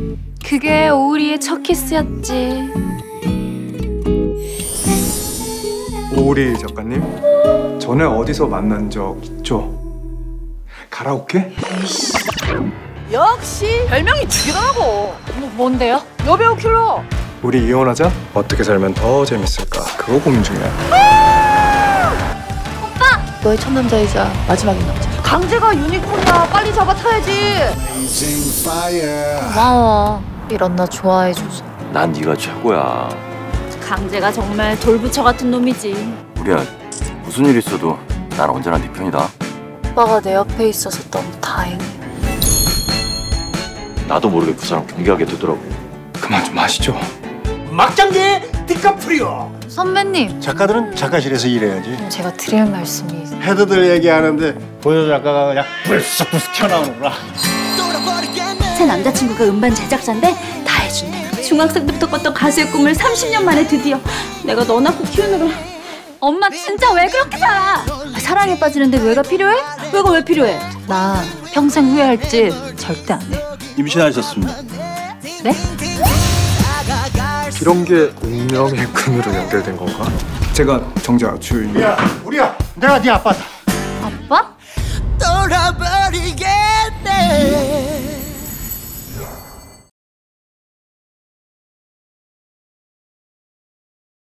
그게 오우리의 첫 키스였지. 오우리 작가님, 전에 어디서 만난 적 있죠? 가라오케? 에이씨. 역시 별명이 죽이더라고. 뭔데요? 여배우 킬러. 우리 이혼하자? 어떻게 살면 더 재밌을까? 그거 고민 중이야. 너의 첫 남자이자 마지막인 남자. 강제가 유니콘이야. 빨리 잡아 타야지. 고마워. 이런 나 좋아해줘서. 난 네가 최고야. 강제가 정말 돌부처 같은 놈이지. 우리야, 무슨 일 있어도 난 언제나 네 편이다. 오빠가 내 옆에 있어서 너무 다행이야. 나도 모르게 그 사람 공개하게 되더라고. 그만 좀 하시죠. 막장계 디카프리오. 선배님, 작가들은 작가실에서 일해야지. 제가 드릴 말씀이. 헤드들 얘기하는데 보조 작가가 그냥 불쑥불쑥 튀어나오는구나. 제 남자친구가 음반 제작자인데 다 해준대. 중학생 때부터 꿨던 가수의 꿈을 30년 만에 드디어 내가 너 낳고 키우느라. 엄마 진짜 왜 그렇게 살아? 사랑에 빠지는데 왜가 필요해? 왜가 왜 필요해? 나 평생 후회할 짓 절대 안 해. 임신하셨습니다. 네? 이런 게 운명의 끈으로 연결된 건가? 제가 정작 주인공. 우리야, 내가 네 아빠다. 아빠? 돌아버리겠네.